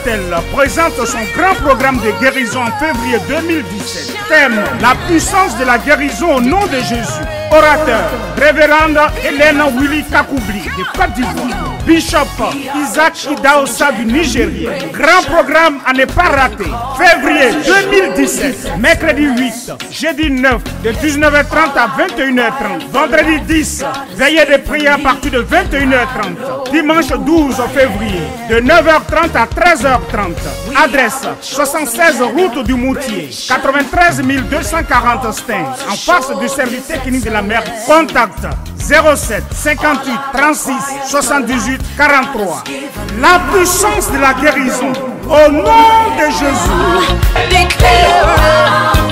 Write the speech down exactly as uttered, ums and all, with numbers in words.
Bethel présente son grand programme de guérison en février deux mille dix-sept. Thème: la puissance de la guérison au nom de Jésus. Orateur: Révérende Hélène Willy Kakoubli de Côte d'Ivoire. Bishop Isaac Idaosa du Nigeria. Grand programme à ne pas rater. Février deux mille dix-sept. Mercredi huit, jeudi neuf, de dix-neuf heures trente à vingt et une heures trente. Vendredi dix, veillée de prière à partir de vingt et une heures trente. Dimanche douze février, de neuf heures trente à treize heures trente. Adresse: soixante-seize route du Moutier, quatre-vingt-treize mille deux cent quarante Stein, en face du service technique de la mer. Contact: zéro sept cinquante-huit trente-six soixante-dix-huit quarante-trois. La puissance de la guérison au nom de Jésus.